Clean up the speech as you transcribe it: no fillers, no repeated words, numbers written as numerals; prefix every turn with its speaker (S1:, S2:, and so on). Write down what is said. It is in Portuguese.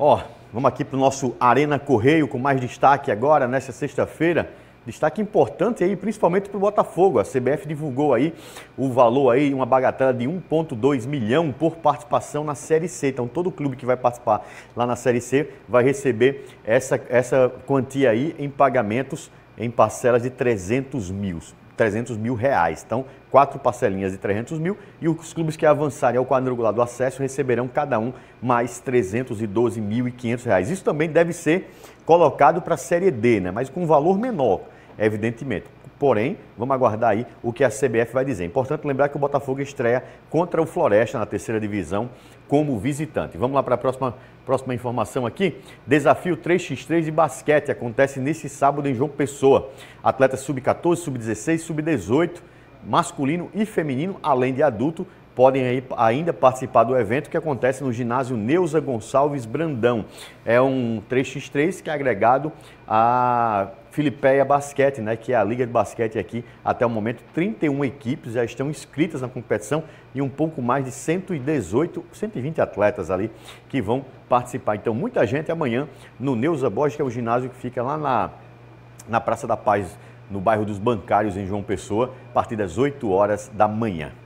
S1: Ó, vamos aqui para o nosso Arena Correio com mais destaque agora, nesta sexta-feira. Destaque importante aí, principalmente para o Botafogo. A CBF divulgou aí o valor aí, uma bagatela de 1,2 milhão por participação na Série C. Então, todo clube que vai participar lá na Série C vai receber essa quantia aí em pagamentos, em parcelas de 300 mil reais. Então, 4 parcelinhas de 300 mil e os clubes que avançarem ao quadrangular do acesso receberão cada um mais 312.500 reais. Isso também deve ser colocado para a Série D, né? Mas com um valor menor, evidentemente. Porém, vamos aguardar aí o que a CBF vai dizer. Importante lembrar que o Botafogo estreia contra o Floresta na terceira divisão como visitante. Vamos lá para a próxima informação aqui. Desafio 3x3 de basquete acontece nesse sábado em João Pessoa. Atletas sub-14, sub-16, sub-18, masculino e feminino, além de adulto, podem aí ainda participar do evento que acontece no ginásio Neuza Gonçalves Brandão. É um 3x3 que é agregado a Filipeia Basquete, né, que é a liga de basquete aqui. Até o momento, 31 equipes já estão inscritas na competição e um pouco mais de 120 atletas ali que vão participar. Então, muita gente amanhã no Neuza Borges, que é o ginásio que fica lá na Praça da Paz, no bairro dos Bancários, em João Pessoa, a partir das 8 horas da manhã.